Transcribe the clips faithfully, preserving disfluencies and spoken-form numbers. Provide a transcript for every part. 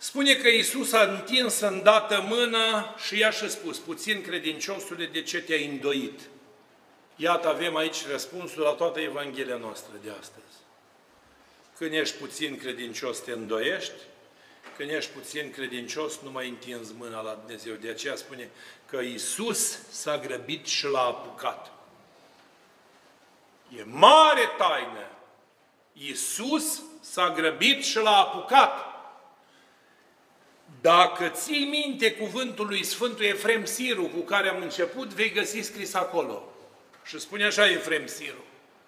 Spune că Iisus a întins îndată mâna și i-a și spus: puțin credinciosule, de ce te-ai îndoit? Iată, avem aici răspunsul la toată Evanghelia noastră de astăzi. Când ești puțin credincios, te îndoiești. Când ești puțin credincios, nu mai întinzi mâna la Dumnezeu. De aceea spune că Iisus s-a grăbit și l-a apucat. E mare taină. Iisus s-a grăbit și l-a apucat. Dacă ții minte cuvântul lui Sfântul Efrem Siru, cu care am început, vei găsi scris acolo. Și spune așa Efrem Siru: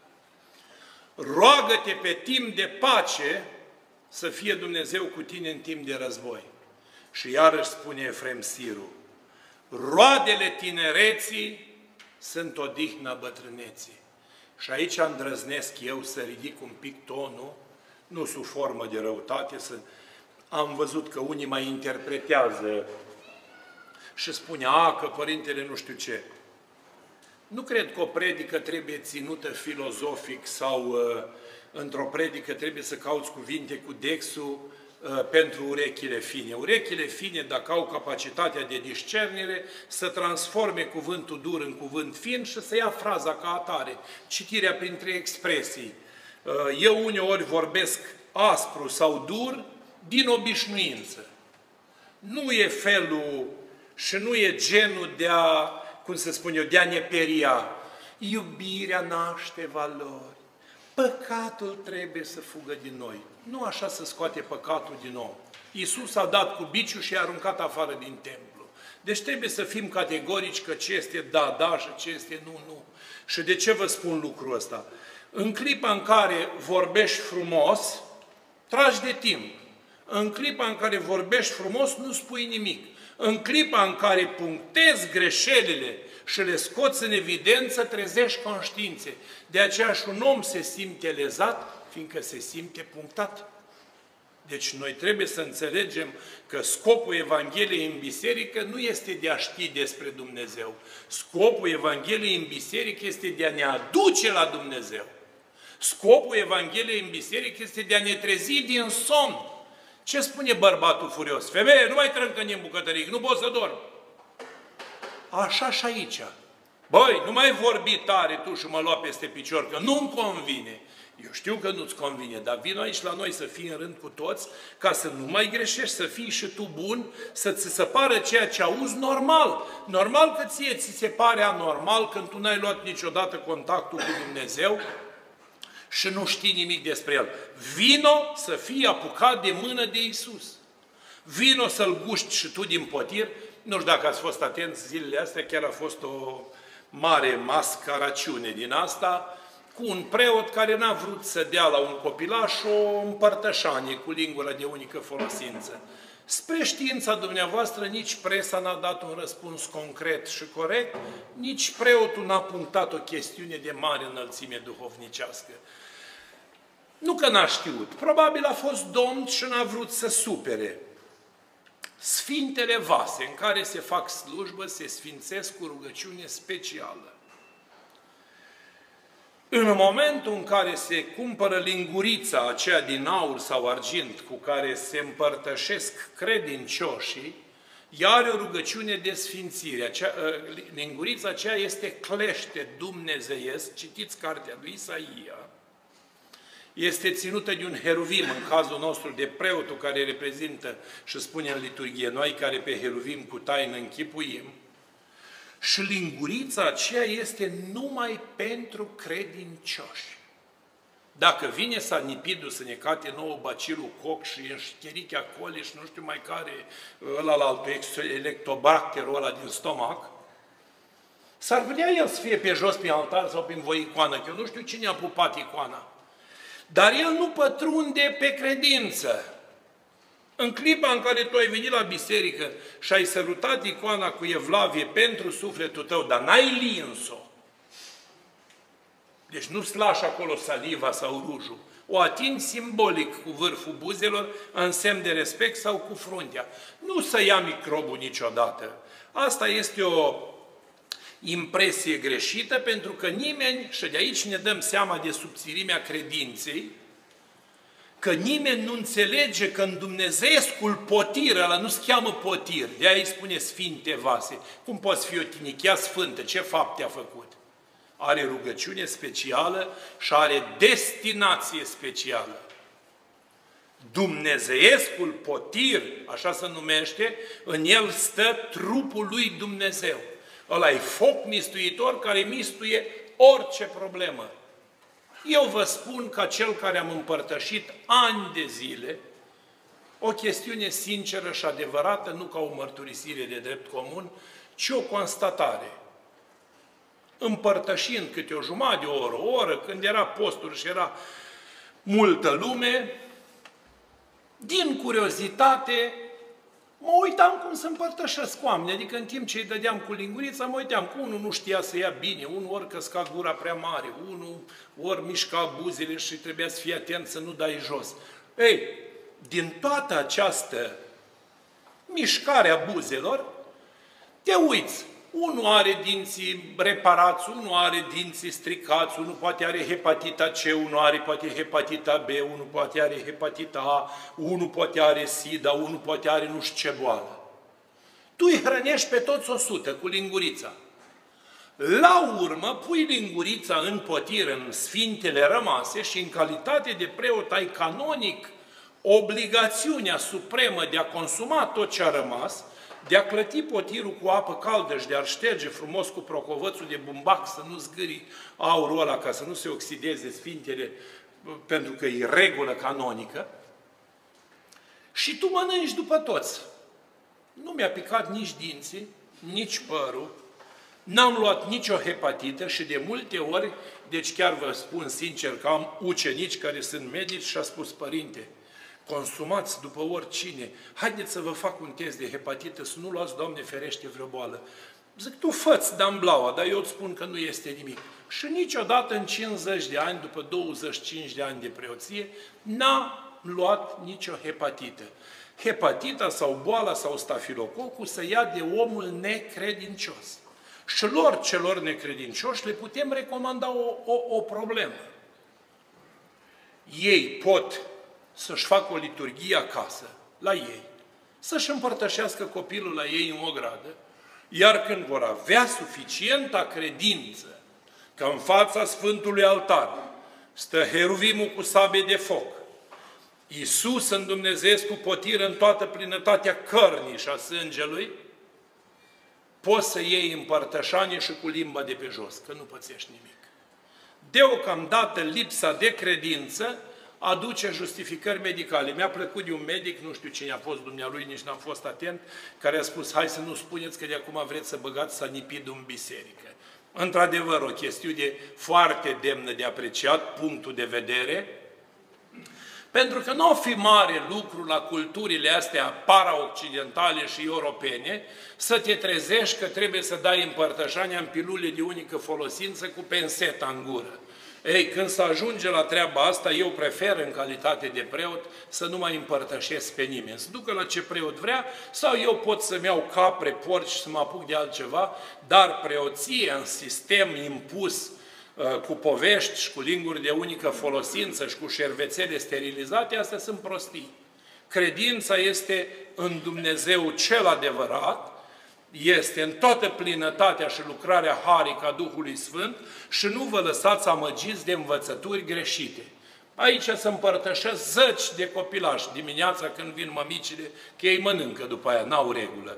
roagă-te pe timp de pace să fie Dumnezeu cu tine în timp de război. Și iarăși spune Efrem Siru: roadele tinereții sunt odihna bătrâneții. Și aici îndrăznesc eu să ridic un pic tonul, nu sub formă de răutate, să... am văzut că unii mai interpretează și spune: a, că părintele nu știu ce. Nu cred că o predică trebuie ținută filozofic sau uh, într-o predică trebuie să cauți cuvinte cu dexul uh, pentru urechile fine. Urechile fine, dacă au capacitatea de discernere, să transforme cuvântul dur în cuvânt fin și să ia fraza ca atare. Citirea printre expresii. Uh, eu uneori vorbesc aspru sau dur din obișnuință. Nu e felul și nu e genul de a, cum să spun eu, de a ne peria. Iubirea naște valori. Păcatul trebuie să fugă din noi. Nu așa să scoate păcatul din om. Iisus a dat cu biciul și i-a aruncat afară din templu. Deci trebuie să fim categorici că ce este da, da și ce este nu, nu. Și de ce vă spun lucrul ăsta? În clipa în care vorbești frumos, tragi de timp. În clipa în care vorbești frumos, nu spui nimic. În clipa în care punctezi greșelile și le scoți în evidență, trezești conștiințe. De aceea și un om se simte lezat, fiindcă se simte punctat. Deci noi trebuie să înțelegem că scopul Evangheliei în biserică nu este de a ști despre Dumnezeu. Scopul Evangheliei în biserică este de a ne aduce la Dumnezeu. Scopul Evangheliei în biserică este de a ne trezi din somn. Ce spune bărbatul furios? Femeie, nu mai trâncăni în bucătărie, nu pot să dorm. Așa și aici. Băi, nu mai vorbi tare tu și mă lua peste picior, că nu-mi convine. Eu știu că nu-ți convine, dar vin aici la noi să fii în rând cu toți, ca să nu mai greșești, să fii și tu bun, să ți se pară ceea ce auzi normal. Normal că ție ți se pare anormal când tu n-ai luat niciodată contactul cu Dumnezeu și nu știi nimic despre El. Vino să fii apucat de mână de Iisus. Vino să-L guști și tu din potir. Nu știu dacă ați fost atenți zilele astea, chiar a fost o mare mascaraciune din asta, cu un preot care n-a vrut să dea la un copilaș o împărtășanie cu lingura de unică folosință. Spre știința dumneavoastră, nici presa n-a dat un răspuns concret și corect, nici preotul n-a punctat o chestiune de mare înălțime duhovnicească. Nu că n-a știut, probabil a fost domn și n-a vrut să supere. Sfintele vase în care se fac slujbă se sfințesc cu rugăciune specială. În momentul în care se cumpără lingurița aceea din aur sau argint cu care se împărtășesc credincioșii, ea are o rugăciune de sfințire. Acea, lingurița aceea este clește dumnezeiesc, citiți cartea lui Isaia, este ținută de un heruvim, în cazul nostru de preotul care reprezintă și spune în liturghie, noi care pe heruvim cu taină închipuim, și lingurița aceea este numai pentru credincioși. Dacă vine Sanipidul să ne cate nouă bacilul coc și înșcherichea coli și nu știu mai care, ăla la altul, electobacterul ăla din stomac, s-ar putea el să fie pe jos, pe altar sau pe voi icoană, că eu nu știu cine a pupat icoana. Dar el nu pătrunde pe credință. În clipa în care tu ai venit la biserică și ai sărutat icoana cu evlavie pentru sufletul tău, dar n-ai lins-o, deci nu-ți lași acolo saliva sau rujul, o atingi simbolic cu vârful buzelor, în semn de respect sau cu fruntea. Nu să ia microbul niciodată. Asta este o impresie greșită, pentru că nimeni, și de aici ne dăm seama de subțirimea credinței, că nimeni nu înțelege că în dumnezeescul potir, ăla nu se cheamă potir, de-aia îi spune Sfinte Vase. Cum poți fi o tinichea sfântă? Ce fapte a făcut? Are rugăciune specială și are destinație specială. Dumnezeescul potir, așa se numește, în el stă trupul lui Dumnezeu. Ăla e foc mistuitor care mistuie orice problemă. Eu vă spun, ca cel care am împărtășit ani de zile, o chestiune sinceră și adevărată, nu ca o mărturisire de drept comun, ci o constatare. Împărtășind câte o jumătate de oră, o oră, când era posturi și era multă lume, din curiozitate, mă uitam cum să împărtășesc cu oameni. Adică în timp ce îi dădeam cu lingurița, mă uitam că unul nu știa să ia bine, unul ori căsca gura prea mare, unul ori mișca buzele și trebuia să fie atent să nu dai jos. Ei, din toată această mișcare a buzelor, te uiți. Unul are dinții reparați, unul are dinții stricați, unul poate are hepatita C, unul are poate hepatita B, unul poate are hepatita A, unul poate are SIDA, unul poate are nu știu ce boală. Tu îi hrănești pe toți o sută cu lingurița. La urmă pui lingurița în potir, în sfintele rămase și în calitate de preot ai canonic obligațiunea supremă de a consuma tot ce a rămas, de a clăti potirul cu apă caldă și de a șterge frumos cu procovățul de bumbac să nu zgâri aurul ăla, ca să nu se oxideze sfintele, pentru că e regulă canonică. Și tu mănânci după toți. Nu mi-a picat nici dinții, nici părul, n-am luat nicio hepatită și de multe ori, deci chiar vă spun sincer că am ucenici care sunt medici și a spus: părinte, consumați după oricine, haideți să vă fac un test de hepatită, să nu luați, Doamne ferește, vreo boală. Zic, tu fă-ți damblaua, dar eu îți spun că nu este nimic. Și niciodată în cincizeci de ani, după douăzeci și cinci de ani de preoție, n-a luat nicio hepatită. Hepatita sau boala sau stafilococul se ia de omul necredincios. Și lor celor necredincioși le putem recomanda o, o, o problemă. Ei pot să-și facă o liturghie acasă, la ei, să-și împărtășească copilul la ei în ogradă, iar când vor avea suficientă credință că în fața Sfântului Altar stă heruvimul cu sabie de foc, Iisus în Dumnezeescu potir în toată plinătatea cărnii și a sângelui, poți să iei împărtășanie și cu limba de pe jos, că nu pățești nimic. Deocamdată lipsa de credință aduce justificări medicale. Mi-a plăcut de un medic, nu știu cine a fost dumnealui, nici n-am fost atent, care a spus: hai să nu spuneți că de acum vreți să băgați sanipidul în biserică. Într-adevăr, o chestiune foarte demnă de apreciat, punctul de vedere, pentru că nu o fi mare lucru la culturile astea para-occidentale și europene să te trezești că trebuie să dai împărtășania în pilule de unică folosință cu penseta în gură. Ei, când se ajunge la treaba asta, eu prefer, în calitate de preot, să nu mai împărtășesc pe nimeni. Să ducă la ce preot vrea, sau eu pot să-mi iau capre, porci și să mă apuc de altceva, dar preoție în sistem impus uh, cu povești și cu linguri de unică folosință și cu șervețele sterilizate, astea sunt prostii. Credința este în Dumnezeu cel adevărat, este în toată plinătatea și lucrarea harică a Duhului Sfânt și nu vă lăsați amăgiți de învățături greșite. Aici se împărtășesc zeci de copilași dimineața când vin mămicile, că ei mănâncă după aia, n-au regulă.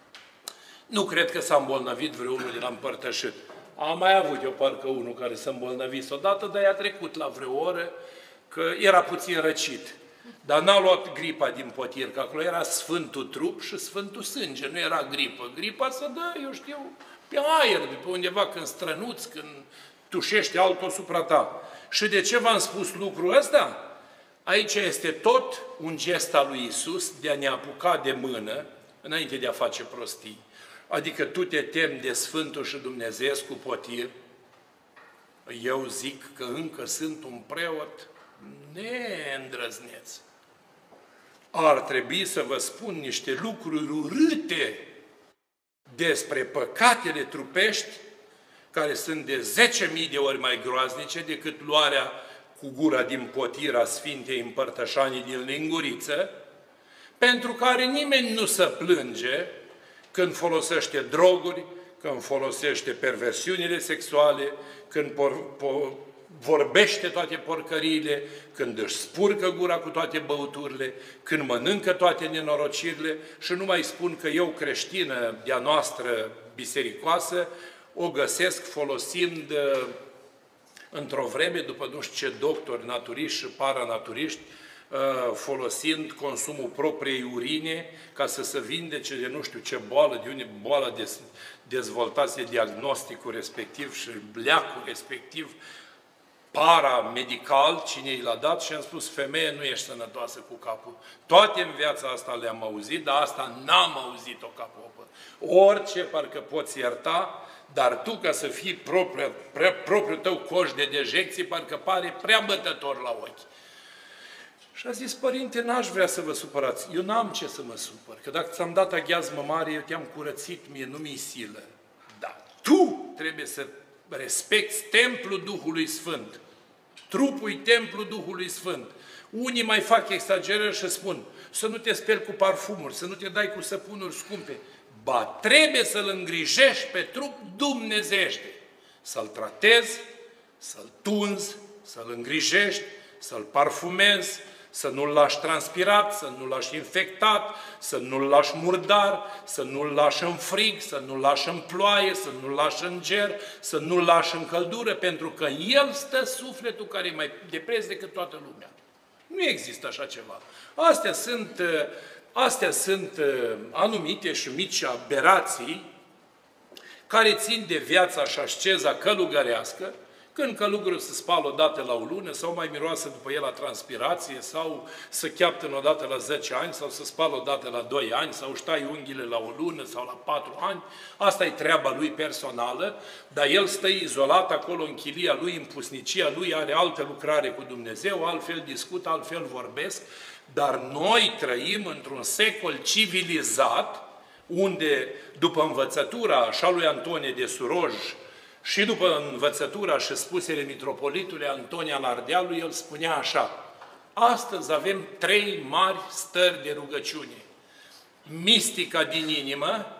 Nu cred că s-a îmbolnăvit vreunul de la împărtășit. Am mai avut eu parcă unul care s-a îmbolnăvit odată, dar i-a trecut la vreo oră, că era puțin răcit. Dar n-a luat gripa din potir, că acolo era Sfântul Trup și Sfântul Sânge, nu era gripă. Gripa se dă, eu știu, pe aer, de pe undeva, când strănuți, când tușește altul asupra ta. Și de ce v-am spus lucrul ăsta? Aici este tot un gest al lui Iisus de a ne apuca de mână, înainte de a face prostii. Adică tu te temi de Sfântul și Dumnezeescu potir, eu zic că încă sunt un preot neîndrăzneț. Ar trebui să vă spun niște lucruri urâte despre păcatele trupești, care sunt de zece mii de ori mai groaznice decât luarea cu gura din potira Sfintei Împărtășanii din Linguriță, pentru care nimeni nu se plânge când folosește droguri, când folosește perversiunile sexuale, când por, por, vorbește toate porcăriile, când își spurcă gura cu toate băuturile, când mănâncă toate nenorocirile și nu mai spun că eu, creștină de-a noastră bisericoasă, o găsesc folosind într-o vreme, după nu știu ce doctori naturiști și paranaturiști, folosind consumul propriei urine ca să se vindece de nu știu ce boală, de unde boala dezvoltase diagnosticul respectiv și bleacul respectiv, paramedical, cine i l-a dat, și am spus, femeie, nu ești sănătoasă cu capul. Toate în viața asta le-am auzit, dar asta n-am auzit-o ca popă. Orice parcă poți ierta, dar tu, ca să fii propriu, pre, propriul tău coș de dejecție, parcă pare prea bătător la ochi. Și a zis, părinte, n-aș vrea să vă supărați. Eu n-am ce să mă supăr, că dacă ți-am dat aghiazmă mare, eu te-am curățit, mie nu mi-i silă. Dar tu trebuie să respecti templul Duhului Sfânt. Trupul e templul Duhului Sfânt. Unii mai fac exagerări și spun, să nu te speli cu parfumuri, să nu te dai cu săpunuri scumpe. Ba, trebuie să-l îngrijești pe trup dumnezeiește. Să-l tratezi, să-l tunzi, să-l îngrijești, să-l parfumezi, să nu-l lași transpirat, să nu-l lași infectat, să nu-l lași murdar, să nu-l lași în frig, să nu-l lași în ploaie, să nu-l lași în ger, să nu-l lași în căldură, pentru că în el stă sufletul care e mai de preț decât toată lumea. Nu există așa ceva. Astea sunt, astea sunt anumite și mici aberații care țin de viața și asceza călugărească, când călugărul se spală odată la o lună, sau mai miroasă după el la transpirație, sau să cheaptă odată la zece ani, sau să spală odată la doi ani, sau își tai unghiile la o lună sau la patru ani. Asta e treaba lui personală, dar el stă izolat acolo în chilia lui, în pusnicia lui, are altă lucrare cu Dumnezeu, altfel discută, altfel vorbesc, dar noi trăim într-un secol civilizat, unde, după învățătura așa lui Antonie de Suroj, și după învățătura și spusele mitropolitului Antonie al Ardealului, el spunea așa, astăzi avem trei mari stări de rugăciune. Mistica din inimă,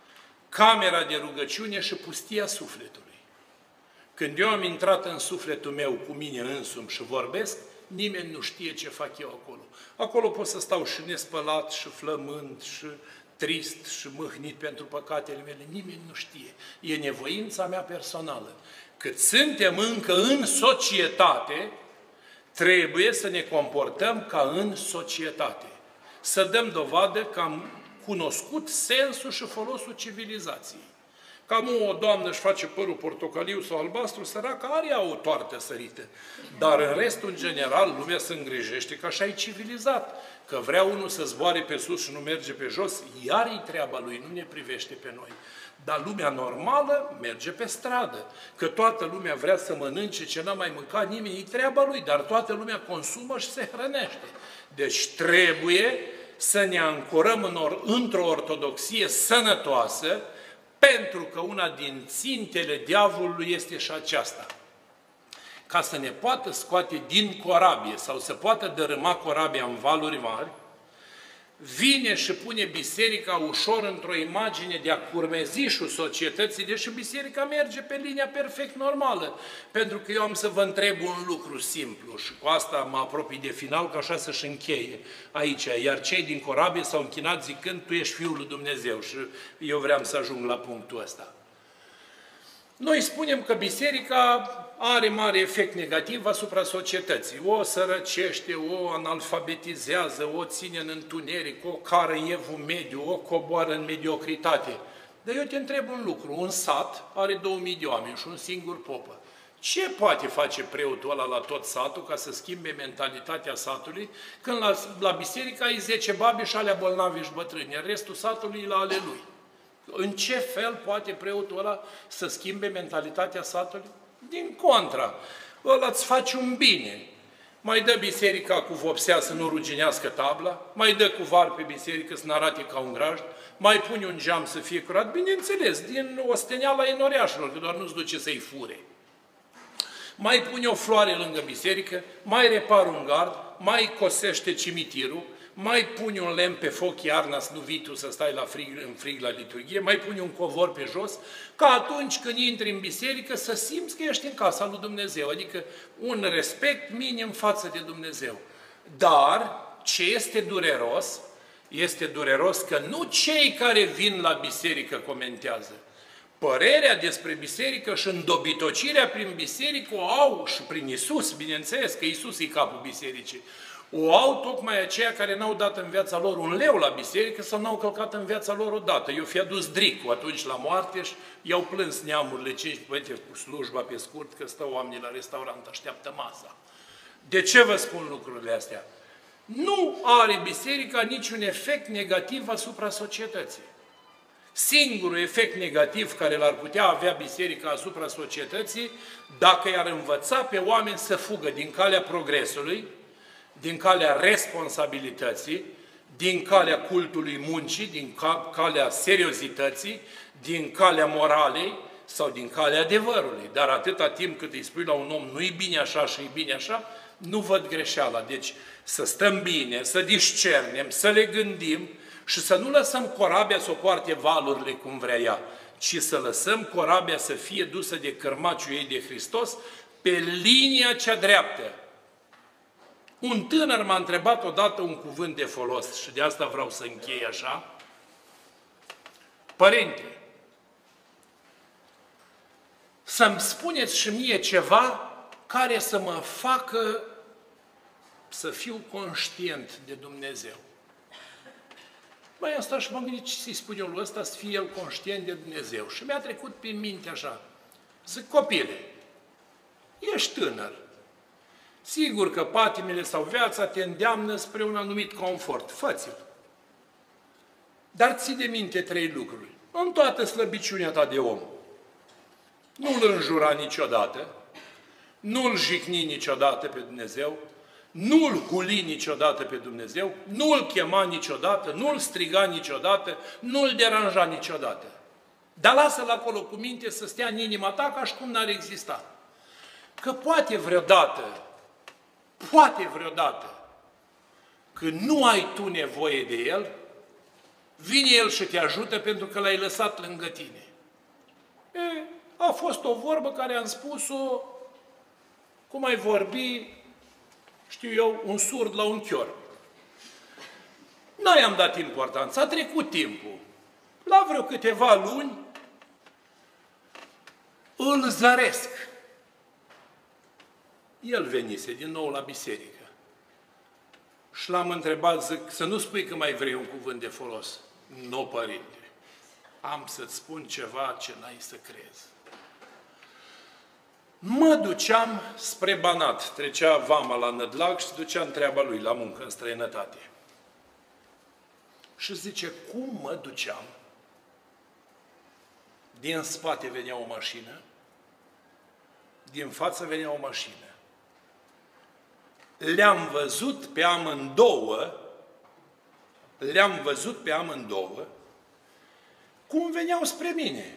camera de rugăciune și pustia sufletului. Când eu am intrat în sufletul meu cu mine însumi și vorbesc, nimeni nu știe ce fac eu acolo. Acolo pot să stau și nespălat, și flămând, și trist și mâhnit pentru păcatele mele, nimeni nu știe. E nevoința mea personală. Cât suntem încă în societate, trebuie să ne comportăm ca în societate. Să dăm dovadă că am cunoscut sensul și folosul civilizației. Cam o doamnă își face părul portocaliu sau albastru, săracă are o toartă sărită. Dar în restul, în general, lumea se îngrijește că așa e civilizat. Că vrea unul să zboare pe sus și nu merge pe jos, iar e treaba lui, nu ne privește pe noi. Dar lumea normală merge pe stradă. Că toată lumea vrea să mănânce ce n-a mai mâncat nimeni, e treaba lui, dar toată lumea consumă și se hrănește. Deci trebuie să ne ancorăm în or, într-o ortodoxie sănătoasă, pentru că una din țintele diavolului este și aceasta. Ca să ne poată scoate din corabie sau să poată dărâma corabia în valuri mari, vine și pune biserica ușor într-o imagine de a curmezișul societății, deși biserica merge pe linia perfect normală. Pentru că eu am să vă întreb un lucru simplu și cu asta mă apropii de final, ca așa să-și încheie aici. Iar cei din corabie s-au închinat zicând, tu ești Fiul lui Dumnezeu și eu vreau să ajung la punctul ăsta. Noi spunem că biserica are mare efect negativ asupra societății. O sărăcește, o analfabetizează, o ține în întuneric, o cară în evul mediu, o coboară în mediocritate. Dar eu te întreb un lucru. Un sat are două mii de oameni și un singur popă. Ce poate face preotul ăla la tot satul ca să schimbe mentalitatea satului când la, la biserică ai zece babe și alea bolnavi și bătrâni, iar restul satului e la ale lui? În ce fel poate preotul ăla să schimbe mentalitatea satului? Din contra, ăla îți face un bine. Mai dă biserica cu vopsea să nu ruginească tabla, mai dă cu var pe biserică să n-arate ca un grajd, mai pune un geam să fie curat, bineînțeles, din osteneala enoriașilor, că doar nu-ți duce să-i fure. mai pune o floare lângă biserică, mai repar un gard, mai cosește cimitirul, mai pune un lemn pe foc iarna, să nu vii tu să stai la frig, în frig la liturghie, mai pune un covor pe jos, ca atunci când intri în biserică să simți că ești în casa lui Dumnezeu, adică un respect minim față de Dumnezeu. Dar ce este dureros, este dureros că nu cei care vin la biserică comentează. Părerea despre biserică și îndobitocirea prin biserică o au și prin Iisus, bineînțeles că Iisus e capul bisericii. O au tocmai aceia care n-au dat în viața lor un leu la biserică sau n-au călcat în viața lor odată. Eu fi adus dricul atunci la moarte și i-au plâns neamurile cinci, uite, cu slujba pe scurt, că stau oamenii la restaurant, așteaptă masa. De ce vă spun lucrurile astea? Nu are biserica niciun efect negativ asupra societății. Singurul efect negativ care l-ar putea avea biserica asupra societății, dacă i-ar învăța pe oameni să fugă din calea progresului, din calea responsabilității, din calea cultului muncii, din calea seriozității, din calea moralei sau din calea adevărului. Dar atâta timp cât îi spui la un om, nu-i bine așa și e bine așa, nu văd greșeala. Deci să stăm bine, să discernem, să le gândim și să nu lăsăm corabia să o poarte valurile cum vrea ea, ci să lăsăm corabia să fie dusă de cărmaciul ei de Hristos pe linia cea dreaptă. Un tânăr m-a întrebat odată un cuvânt de folos și de asta vreau să închei așa. Părinte, să-mi spuneți și mie ceva care să mă facă să fiu conștient de Dumnezeu. Mai am stat și m-am gândit ce să-i spun eu lui ăsta să fie el conștient de Dumnezeu. Și mi-a trecut prin minte așa. Zic, copile, ești tânăr. Sigur că patimile sau viața te îndeamnă spre un anumit confort. Fă-ți-l. Dar ții de minte trei lucruri. În toată slăbiciunea ta de om. Nu-L înjura niciodată, nu-L jicni niciodată pe Dumnezeu, nu-L huli niciodată pe Dumnezeu, nu-L chema niciodată, nu-L striga niciodată, nu-L deranja niciodată. Dar lasă-L acolo cu minte să stea în inima ta ca și cum n-ar exista. Că poate vreodată, poate vreodată, când nu ai tu nevoie de El, vine El și te ajută pentru că L-ai lăsat lângă tine. E, a fost o vorbă care am spus-o, cum ai vorbi, știu eu, un surd la un chior. Noi am dat importanță, a trecut timpul. La vreo câteva luni îl zăresc. El venise din nou la biserică. Și l-am întrebat, zic, să nu spui că mai vrei un cuvânt de folos. Nu, părinte. Am să-ți spun ceva ce n-ai să crezi. Mă duceam spre Banat. Trecea vama la Nădlac și se ducea în treaba lui, la muncă, în străinătate. Și zice, cum mă duceam? Din spate venea o mașină, din față venea o mașină. Le-am văzut pe amândouă, le-am văzut pe amândouă, cum veneau spre mine.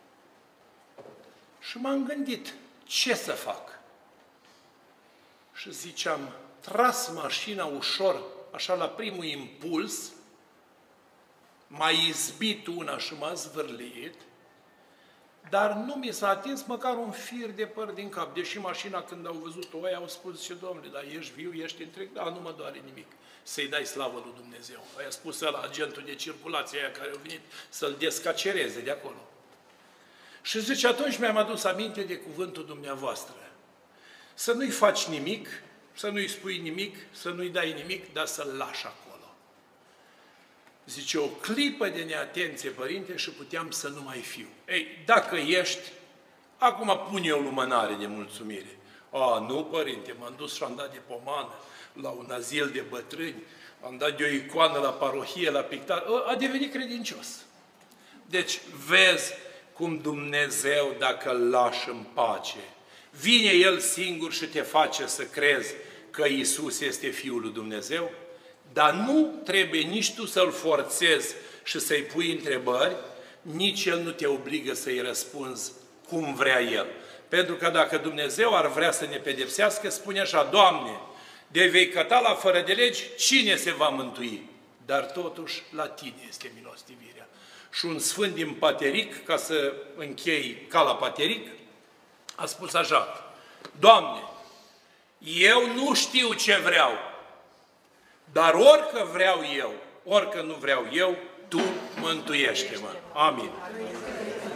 Și m-am gândit, ce să fac? Și ziceam, tras mașina ușor, așa la primul impuls, m-a izbit una și m-a zvârlit, dar nu mi s-a atins măcar un fir de păr din cap. Deși mașina, când au văzut-o, aia au spus, ce domnule, dar ești viu, ești întreg? Da, nu mă doare nimic. Să-i dai slavă lui Dumnezeu. Aia a spus ăla, agentul de circulație, aia care a venit să-l descacereze de acolo. Și zice, atunci mi-am adus aminte de cuvântul dumneavoastră. Să nu-i faci nimic, să nu-i spui nimic, să nu-i dai nimic, dar să-l lași acolo. Zice, o clipă de neatenție, părinte, și puteam să nu mai fiu. Ei, dacă ești, acum pun eu lumânare de mulțumire. A, nu, părinte, m-am dus și am dat de pomană la un azil de bătrâni, am dat de o icoană la parohie, la pictar, a devenit credincios. Deci, vezi cum Dumnezeu, dacă îl lași în pace, vine El singur și te face să crezi că Iisus este Fiul lui Dumnezeu, dar nu trebuie nici tu să-L forțezi și să-i pui întrebări, nici El nu te obligă să-i răspunzi cum vrea El. Pentru că dacă Dumnezeu ar vrea să ne pedepsească, spune așa, Doamne, de vei căta la fără de legi, cine se va mântui? Dar totuși la Tine este milostivirea. Și un sfânt din Pateric, ca să închei ca la Pateric, a spus așa, Doamne, eu nu știu ce vreau, dar orică vreau eu, orică nu vreau eu, Tu mântuiește-mă. Amin.